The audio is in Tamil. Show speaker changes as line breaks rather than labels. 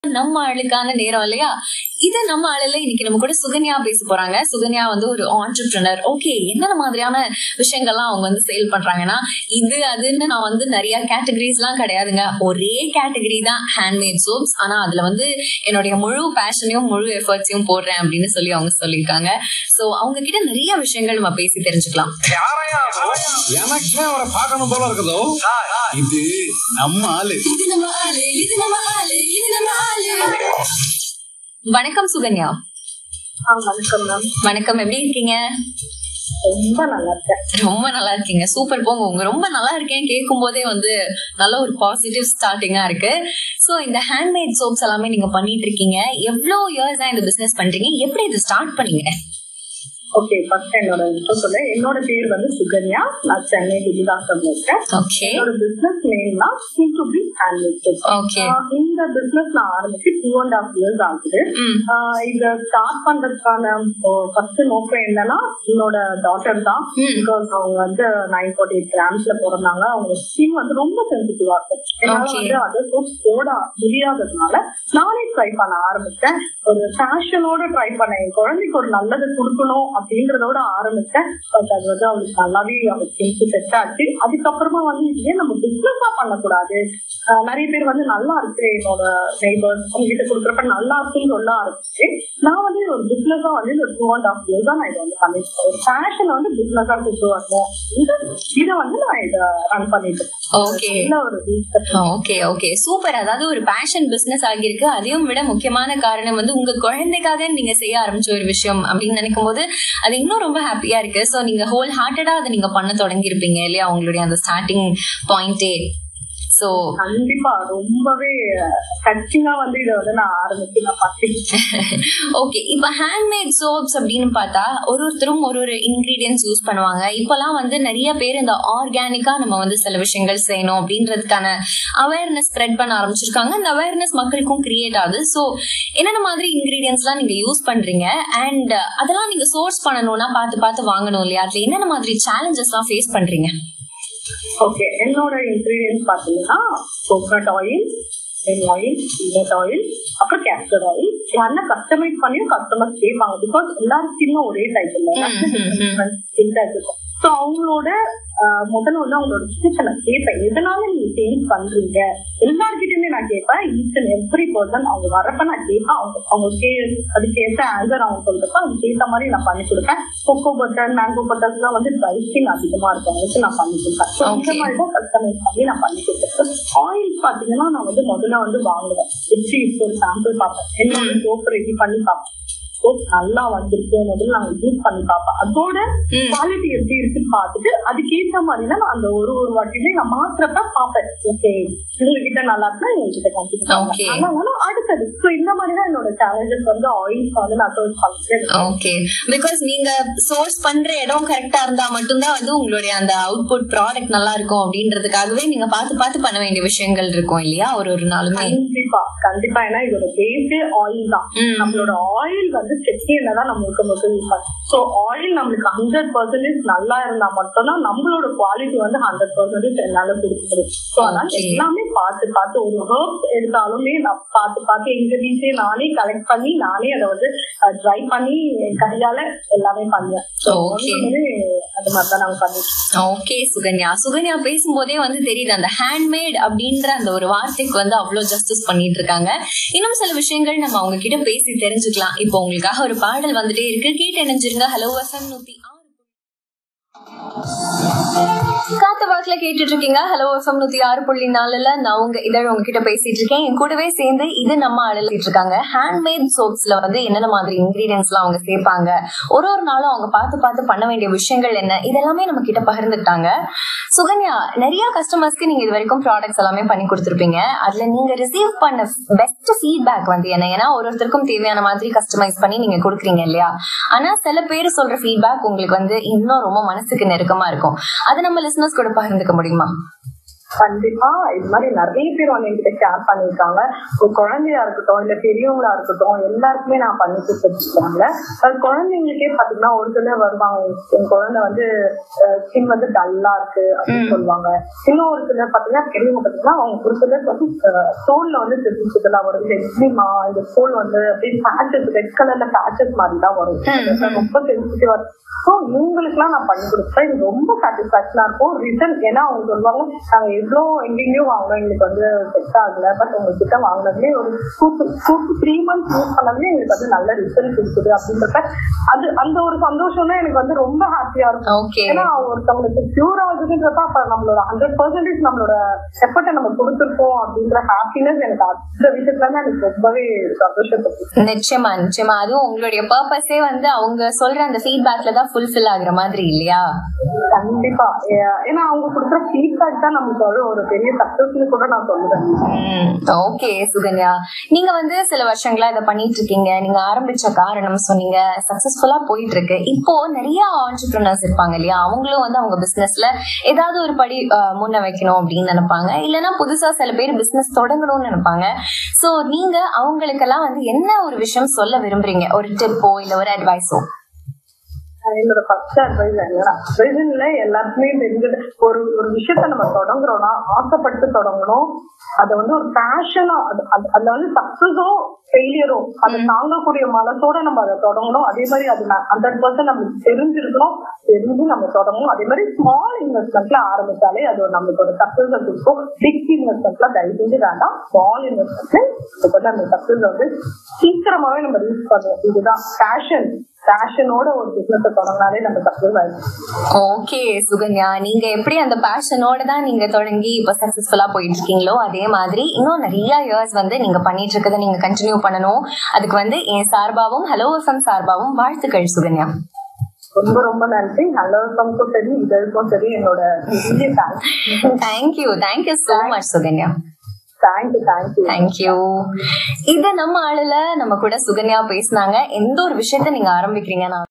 நம்ம ஆளுக்கான நேரம் இல்லையா? இது நம்ம ஆளுல இன்னைக்கு நம்ம கூட சுகன்யா பேச போறாங்க. சுகன்யா வந்து ஒரு ஆண்டர்பிரினர். ஓகே, என்னென்ன மாதிரியான விஷயங்கள்லாம் அவங்க வந்து சேல் பண்றாங்கன்னா, இது அதுன்னு நான் வந்து நிறைய கேட்டகரிஸ் எல்லாம் கிடையாதுங்க. ஒரே கேட்டகரி தான் ஹேண்ட்மேட் சோப்ஸ். ஆனா அதுல வந்து என்னுடைய முழு பேஷனையும் முழு எஃபர்ட்ஸையும் போடுறேன் அப்படின்னு சொல்லி அவங்க சொல்லியிருக்காங்க. சோ அவங்க கிட்ட நிறைய விஷயங்கள் நம்ம பேசி தெரிஞ்சுக்கலாம்.
எனக்கே அவரை பார்க்கணும் போல இருக்குதோ. இது நம்ம ஆளு.
வணக்கம் சுகன்யா.
வணக்கம் மேம்.
வணக்கம், எப்படி இருக்கீங்க?
ரொம்ப நல்லா இருக்கேன்.
ரொம்ப நல்லா இருக்கீங்க, சூப்பர். போங்க, உங்க ரொம்ப நல்லா இருக்கேன் கேட்கும் போதே வந்து நல்ல ஒரு பாசிட்டிவ் ஸ்டார்டிங்கா இருக்கு. சோ இந்த ஹேண்ட்மேட் சோப்ஸ் எல்லாமே நீங்க பண்ணிட்டு இருக்கீங்க. எவ்வளவு இயர்ஸ் தான் இந்த பிசினஸ் பண்றீங்க? எப்படி இது ஸ்டார்ட் பண்ணீங்க?
ஓகே, ஃபர்ஸ்ட் என்னோட சொல்ல, என்னோட பேர் வந்து சுகன்யா. நான் சென்னை விஜயதாசம் இருக்கேன். என்னோட பிசினஸ் நேம்னா C2B ஹேண்ட்மேட் சோப்.
ஓகே,
இந்த பிசினஸ் நான் ஆரம்பிச்சு 2.5 years ஆகுது. இத ஸ்டார்ட் பண்றதுக்கான ஃபர்ஸ்ட் நோக்கம் என்னன்னா, என்னோட டாட்டர் தான். பிகாஸ் அவங்க வந்து 948 கிராம்ஸ்ல பிறந்தாங்க. அவங்க ஸ்கின் வந்து ரொம்ப சென்சிட்டிவா இருக்கும். என்னால வந்து அதை சோப் போட முடியாததுனால நானே ட்ரை பண்ண ஆரம்பிச்சேன். ஒரு ஃபேஷனோட ட்ரை பண்ணேன். என் குழந்தைக்கு ஒரு நல்லது கொடுக்கணும் அப்படின்றதோட ஆரம்பிச்சேன். பட் அது வந்து அவங்களுக்கு நல்லாவே அவங்களுக்கு செட் ஆச்சு. அதுக்கப்புறமா வந்து இதே நம்ம பிசினஸா பண்ணக்கூடாது. நிறைய பேர் வந்து நல்லா இருக்கு, என்னோட நெய்பர்ஸ் அவங்ககிட்ட கொடுக்குறப்ப நல்லா இருக்குன்னு சொல்ல ஆரம்பிச்சு நான் வந்து ஒரு பிசினஸா வந்து ஒரு 2.5 years தான் நான் இதை வந்து பண்ணிருக்கேன். ஒரு ஃபேஷனை வந்து பிசினஸா கொண்டு வரணும். இதை வந்து நான் இதை ரன் பண்ணிட்டு
இருக்கேன். சூப்பர். அதாவது ஒரு பேஷன் பிசினஸ் ஆகியிருக்கு. அதையும் விட முக்கியமான காரணம் வந்து உங்க குழந்தைக்காக நீங்க செய்ய ஆரம்பிச்ச ஒரு விஷயம் அப்படின்னு நினைக்கும் போது அது இன்னும் ரொம்ப ஹாப்பியா இருக்கு. சோ நீங்க ஹோல் ஹார்ட்டடா அதை நீங்க பண்ண தொடங்கி இருப்பீங்க இல்லையா, உங்களுடைய அந்த ஸ்டார்டிங் பாயிண்டே. சோ
கண்டிப்பா ரொம்பவே டச்சிங்கா வந்து இதை வந்து நான் ஆரம்பிச்சு நான் பார்த்தேன்.
ஓகே, இப்ப ஹேண்ட்மேட் சோப்ஸ் அப்படின்னு பார்த்தா ஒருத்தரும் ஒரு இன்கிரீடியன்ஸ் யூஸ் பண்ணுவாங்க. இப்பெல்லாம் வந்து நிறைய பேர் இந்த ஆர்கானிக்கா நம்ம வந்து சில விஷயங்கள் செய்யணும் அப்படின்றதுக்கான அவேர்னஸ் ஸ்ப்ரெட் பண்ண ஆரம்பிச்சிருக்காங்க. இந்த அவேர்னஸ் மக்களுக்கும் கிரியேட் ஆகுது. சோ என்னென்ன மாதிரி இன்கிரீடியன்ஸ் எல்லாம் நீங்க யூஸ் பண்றீங்க அண்ட் அதெல்லாம் நீங்க சோர்ஸ் பண்ணணும்னா பார்த்து வாங்கணும் இல்லையா? அதுல என்னென்ன மாதிரி சேலஞ்சஸ் எல்லாம் ஃபேஸ் பண்றீங்க?
ஓகே, என்னோட இன்கிரீடியன்ஸ் பாத்தீங்கன்னா coconut oil, oil, peanut oil, அப்புறம் கேஸ்டர் ஆயில். யாருன்னா கஸ்டமைஸ் பண்ணியும் கஸ்டமர்ஸ் கேட்பாங்க. பிகாஸ் எல்லாரும் ஸ்கின்னும் ஒரே டைப் இல்லை, ஸோ அவங்களோட முதல்ல வந்து அவங்களோட சிஸ்டத்தை நான் கேட்பேன். எதனால நீங்க சேஞ்ச் பண்றீங்க எல்லாருக்கிட்டையுமே நான் கேட்பேன். ஈச் அண்ட் எவ்ரி பர்சன் அவங்க வரப்ப நான் கேட்பேன். அவங்க அதுக்கேற்ற ஆன்சர் அவங்க சொல்றப்ப அதுக்கேற்ற மாதிரி நான் பண்ணி கொடுப்பேன். கொக்கோ பட்டர், மேங்கோ பட்டர்ஸ் எல்லாம் வந்து ட்ரை ஸ்கின் அதிகமா இருக்கும், நான் பண்ணி கொடுப்பேன். இந்த மாதிரி தான் கஸ்டமைஸ் பண்ணி நான் பண்ணி கொடுப்பேன். ஆயில் பாத்தீங்கன்னா நான் வந்து முதல்ல வந்து வாங்குவேன். எப்படி ஒரு சாம்பிள் பார்ப்பேன், என்னோட சோப் ரெடி பண்ணி பார்ப்பேன். சோப் நல்லா வந்திருக்கு முதல்ல நாங்க யூஸ் பண்ணி பார்ப்பேன். அதோட குவாலிட்டி எப்படி இருக்குன்னு பார்த்துட்டு அதுக்கேற்ற மாதிரி தான் நான் அந்த ஒரு வாட்டியுமே நான் மாத்திரப்ப பார்ப்பேன். ஓகே, உங்ககிட்ட நல்லா இருக்குன்னா எங்ககிட்ட கண்டிப்பா அடுத்தது. ஸோ இந்த மாதிரி தான் என்னோட சேலஞ்சஸ் வந்து ஆயில்ஸ் வந்து நான் சோர்ஸ் பண்ணுறேன்.
ஓகே, பிகாஸ் நீங்க சோர்ஸ் பண்ற இடம் கரெக்டா இருந்தா மட்டும்தான் வந்து உங்களுடைய அந்த அவுட்புட் ப்ராடக்ட் நல்லா இருக்கும் அப்படின்றதுக்காகவே நீங்க பார்த்து பண்ண வேண்டிய விஷயங்கள் இருக்கும் இல்லையா ஒரு நாளுமே?
கண்டிப்பா. ஏன்னா இதோட பேஸ் ஆயில் தான். நம்மளோட ஆயில் வந்து செக்கிதான் நம்மளுக்கு முதல் யூஸ் பண்ணும். ஸோ ஆயில் நம்மளுக்கு 100% நல்லா இருந்தா மட்டும்தான் நம்மளோட குவாலிட்டி வந்து 100% என்னால கொடுக்க முடியும். ஸோ அதனால எல்லாமே பார்த்து ஒரு ஹர்ப்ஸ் எடுத்தாலுமே நான் பார்த்து எங்க வீட்லயே நானே கலெக்ட் பண்ணி நானே அதை வந்து ட்ரை பண்ணி கையால எல்லாமே பண்ணுவேன். அது மாதிரிதான் நாங்க பண்ணிட்டு.
ஓகே சுகன்யா பேசும்போதே வந்து தெரியுது அந்த ஹேண்ட்மேட் அப்படின்ற அந்த ஒரு வார்த்தைக்கு வந்து அவ்வளவு ஜஸ்டிஸ் பண்ணிட்டு இருக்காங்க. இன்னும் சில விஷயங்கள் நம்ம அவங்க கிட்ட பேசி தெரிஞ்சுக்கலாம். இப்போ உங்களுக்காக ஒரு பாடல் வந்துட்டே இருக்கு, கேட்டு இணைஞ்சிருங்க. ஹலோ FM 106 காத்த வாக்குல கேட்டுட்டு இருக்கீங்க. ஹலோ FM 106.4 நான் உங்க இதழ உங்ககிட்ட பேசிட்டு இருக்கேன். என் கூடவே சேர்ந்து இது நம்ம ஆளுல இருக்காங்க. ஹேண்ட்மேட் சோப்ஸ்ல வந்து என்னென்ன மாதிரி இன்கிரீடியன்ஸ் எல்லாம் அவங்க சேர்ப்பாங்க, ஒரு நாளும் அவங்க பார்த்து பண்ண வேண்டிய விஷயங்கள் என்ன, இதெல்லாமே நம்ம கிட்ட பகிர்ந்துட்டாங்க. சுகன்யா, நிறைய கஸ்டமர்ஸ்க்கு நீங்க இது வரைக்கும் ப்ராடக்ட்ஸ் எல்லாமே பண்ணி கொடுத்துருப்பீங்க. அதுல நீங்க ரிசீவ் பண்ண பெஸ்ட் ஃபீட்பேக் வந்து என்ன? ஏன்னா ஒருத்தருக்கும் தேவையான மாதிரி கஸ்டமைஸ் பண்ணி நீங்க கொடுக்குறீங்க இல்லையா? ஆனா சில பேர் சொல்ற ஃபீட்பேக் உங்களுக்கு வந்து இன்னும் ரொம்ப மனசுக்கு நெருக்கமா இருக்கும். அது நம்ம லிசனர்ஸ் கூட பகிர்ந்துக்க முடியுமா?
கண்டிப்பா இது மாதிரி நிறைய பேர் வந்து என்கிட்ட ஷேர் பண்ணிருக்காங்க. ஒரு குழந்தையா இருக்கட்டும் இல்ல பெரியவங்களா இருக்கட்டும் எல்லாருக்குமே நான் பண்ணி கொடுத்துருக்காங்க. அது குழந்தைங்களுக்கே பாத்தீங்கன்னா ஒரு சிலர் வருவாங்க, என் குழந்தை வந்து ஸ்கின் வந்து டல்லா இருக்கு அப்படின்னு சொல்லுவாங்க. இன்னும் ஒரு சிலர் பாத்தீங்கன்னா பெரியவங்க பாத்தீங்கன்னா அவங்க ஒரு சிலர் வந்து தோல்ல வந்து தெரிஞ்சுக்கலாம் வரும், எக்ஸிமா இந்த தோல் வந்து அப்படியே பேச்சஸ் ரெட் கலர்ல பேச்சஸ் மாதிரி தான் வரும், ரொம்ப சென்சிட்டிவா இருக்கும். ஸோ இவங்களுக்கு எல்லாம் நான் பண்ணி கொடுத்தேன். இது ரொம்ப சாட்டிஸ்பாக்சனா இருக்கும். ரிசல்ட் ஏன்னா அவங்க சொல்லுவாங்க நாங்க எவ்வளோ எங்கெங்கயோ வாங்கணும் எங்களுக்கு வந்து செட் ஆகல, பட் உங்ககிட்ட வாங்கினதுலேயே ஒரு 2 to 3 months யூஸ் பண்ணதுலேயே எங்களுக்கு வந்து நல்ல ரிசல்ட் இருக்குது அப்படின்றப்ப அது அந்த ஒரு சந்தோஷம் தான் எனக்கு வந்து ரொம்ப ஹாப்பியா இருக்கும். ஏன்னா ஒருத்தவங்களுக்கு கியூர் ஆகுதுன்றப்ப அப்ப நம்மளோட 100% நம்மளோட எஃபர்ட்டை நம்ம கொடுத்துருக்கோம் அப்படின்ற ஹாப்பினஸ் எனக்கு அந்த விஷயத்துல தான் எனக்கு ரொம்பவே சந்தோஷப்பட்டு.
நிச்சயமா நிச்சயமா, அதுவும் உங்களுடைய பர்பஸே வந்து அவங்க சொல்ற அந்த ஃபீட்பேக்ல தான் ஃபுல்ஃபில் ஆகுற மாதிரி இல்லையா?
கண்டிப்பா, ஏன்னா அவங்க கொடுக்குற ஃபீட்பேக் தான் நமக்கு ஒரு பெரிய சக்சஸ்னு கூட நான் சொல்லுவேன்.
ஓகே சுகன்யா, நீங்க வந்து சில வருஷங்களா இதை பண்ணிட்டு இருக்கீங்க. நீங்க ஆரம்பிச்ச காரணம் சொன்னீங்க, சக்சஸ்ஃபுல்லா போயிட்டு இருக்கு. இப்போ நிறைய ஆண்டர்பிரினர்ஸ் இருப்பாங்க இல்லையா, அவங்களும் வந்து அவங்க பிசினஸ்ல ஏதாவது ஒரு படி முன்ன வைக்கணும் அப்படின்னு நினைப்பாங்க, இல்லைன்னா புதுசா சில பேர் பிசினஸ் தொடங்கணும்னு நினைப்பாங்க. சோ நீங்க அவங்களுக்கெல்லாம் வந்து என்ன ஒரு விஷயம் சொல்ல விரும்புறீங்க, ஒரு டிப்போ இல்ல ஒரு அட்வைஸோ?
என்னோட ஃபர்ஸ்ட் அட்வைஸ் என்னன்னா, அட்வைஸ்ல எல்லாருக்குமே தெரிஞ்சது ஒரு விஷயத்த நம்ம தொடங்குறோம்னா ஆசைப்பட்டு தொடங்கணும். அதை வந்து ஒரு பேஷனா அதுல வந்து சக்சஸோ ஃபெயிலியரோ அதை தாங்கக்கூடிய மனசோட நம்ம அதை தொடங்கணும். அதே மாதிரி அது 100% நம்மளுக்கு தெரிஞ்சிருக்கணும், தெரிஞ்சு நம்ம தொடங்கணும். அதே மாதிரி ஸ்மால் இன்வெஸ்ட்மெண்ட்ல ஆரம்பிச்சாலே அது நம்மளுக்கு ஒரு சக்சஸ் இருக்கும். பிக் இன்வெஸ்ட்மெண்ட்ல தயவு செஞ்சு வேண்டாம், ஸ்மால் இன்வெஸ்ட்மெண்ட்ல வந்து அந்த சக்சஸ் வந்து சீக்கிரமாவே நம்ம ரீச் பண்ணுவோம். இதுதான் பேஷனோட ஒரு பிசினஸ் தொடங்கினாலே நம்ம சக்சஸ் ஆயிடும்.
ஓகே சுகன்யா, நீங்க எப்படி அந்த பேஷனோட தான் நீங்க தொடங்கி இப்ப சக்சஸ்ஃபுல்லா போயிட்டு இருக்கீங்களோ அதே மாதிரி இன்னும் நிறைய இயர்ஸ் வந்து நீங்க பண்ணிட்டு இருக்கதை நீங்க கண்டினியூ பண்ணணும். அதுக்கு வந்து என் சார்பாவும் ஹலோ எஃப்எம் சார்பாவும் வாழ்த்துக்கள் சுகன்யா.
ரொம்ப ரொம்ப நன்றி. ஹலோ எஃப்எம்க்கும் சரி இதற்கும் சரி என்னோட பெரிய
thank you so much Sukanya.
Thank you.
இது நம்ம ஆளுல நம்ம கூட சுகன்யா பேசினாங்க. எந்த ஒரு விஷயத்த நீங்க ஆரம்பிக்கிறீங்கன்னா